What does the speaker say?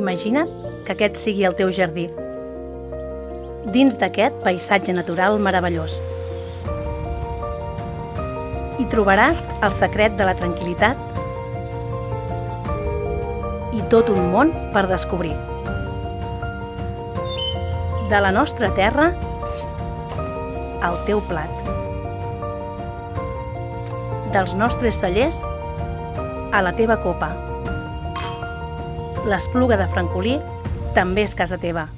Imagina't que aquest sigui el teu jardí, dins d'aquest paisatge natural meravellós. Hi trobaràs el secret de la tranquil·litat i tot un món per descobrir. De la nostra terra al teu plat. Dels nostres cellers a la teva copa. L'Espluga de Francolí també és casa teva.